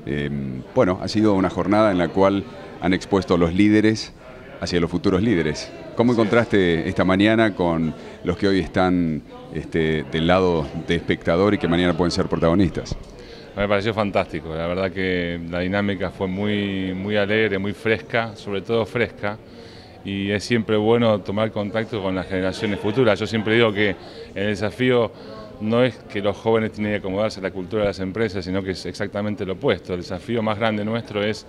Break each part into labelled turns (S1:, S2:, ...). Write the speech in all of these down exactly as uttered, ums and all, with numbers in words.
S1: Eh, bueno, ha sido una jornada en la cual han expuesto los líderes hacia los futuros líderes. ¿Cómo encontraste esta mañana con los que hoy están este, del lado de espectador y que mañana pueden ser protagonistas?
S2: Me pareció fantástico, la verdad que la dinámica fue muy, muy alegre, muy fresca, sobre todo fresca, y es siempre bueno tomar contacto con las generaciones futuras. Yo siempre digo que el desafío no es que los jóvenes tienen que acomodarse a la cultura de las empresas, sino que es exactamente lo opuesto. El desafío más grande nuestro es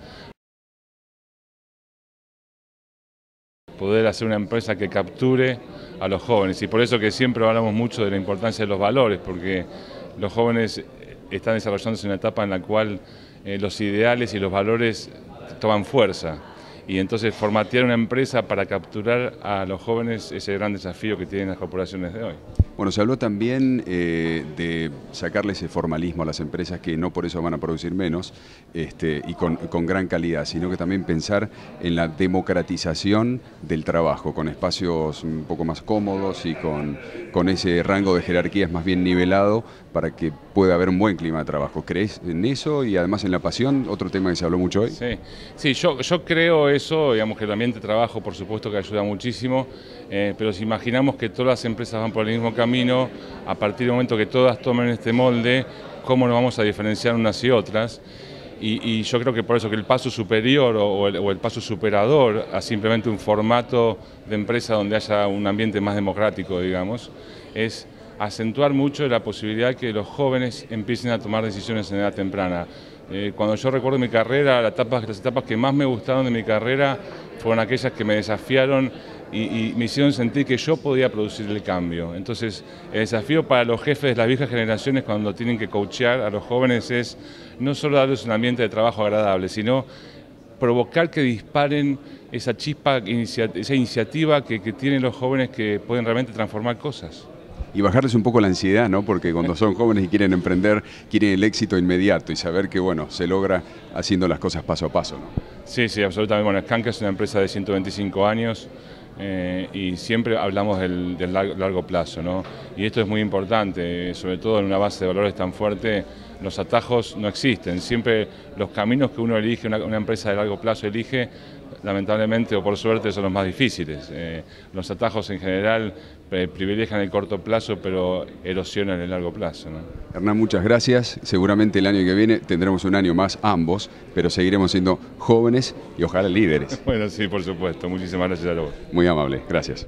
S2: poder hacer una empresa que capture a los jóvenes, y por eso que siempre hablamos mucho de la importancia de los valores, porque los jóvenes están desarrollándose en una etapa en la cual eh, los ideales y los valores toman fuerza, y entonces formatear una empresa para capturar a los jóvenes es el gran desafío que tienen las corporaciones de hoy.
S1: Bueno, se habló también eh, de sacarle ese formalismo a las empresas, que no por eso van a producir menos este, y con, con gran calidad, sino que también pensar en la democratización del trabajo, con espacios un poco más cómodos y con, con ese rango de jerarquías más bien nivelado para que pueda haber un buen clima de trabajo. ¿Crees en eso y además en la pasión? Otro tema que se habló mucho hoy.
S2: Sí, sí yo, yo creo eso, digamos que el ambiente de trabajo por supuesto que ayuda muchísimo, eh, pero si imaginamos que todas las empresas van por el mismo camino, a partir del momento que todas tomen este molde, ¿cómo nos vamos a diferenciar unas y otras? Y, y yo creo que por eso que el paso superior o, o, el, o el paso superador a simplemente un formato de empresa donde haya un ambiente más democrático, digamos, es acentuar mucho la posibilidad que los jóvenes empiecen a tomar decisiones en edad temprana. Eh, cuando yo recuerdo mi carrera, las etapas, las etapas que más me gustaron de mi carrera fueron aquellas que me desafiaron y, y me hicieron sentir que yo podía producir el cambio. Entonces, el desafío para los jefes de las viejas generaciones cuando tienen que coachear a los jóvenes es no solo darles un ambiente de trabajo agradable, sino provocar que disparen esa chispa, esa iniciativa que, que tienen los jóvenes que pueden realmente transformar cosas.
S1: Y bajarles un poco la ansiedad, ¿no? Porque cuando son jóvenes y quieren emprender, quieren el éxito inmediato y saber que, bueno, se logra haciendo las cosas paso a paso, ¿no?
S2: Sí, sí, absolutamente. Bueno, Skanka es una empresa de ciento veinticinco años eh, y siempre hablamos del, del largo, largo plazo, ¿no? Y esto es muy importante, sobre todo en una base de valores tan fuerte. Los atajos no existen, siempre los caminos que uno elige, una, una empresa de largo plazo elige, lamentablemente o por suerte son los más difíciles. Eh, los atajos en general eh, privilegian el corto plazo, pero erosionan el largo plazo, ¿no?
S1: Hernán, muchas gracias. Seguramente el año que viene tendremos un año más ambos, pero seguiremos siendo jóvenes y ojalá líderes.
S2: Bueno, sí, por supuesto. Muchísimas gracias a vos.
S1: Muy amable, gracias.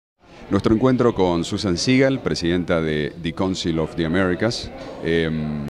S1: Nuestro encuentro con Susan Segal, presidenta de The Council of the Americas. Eh,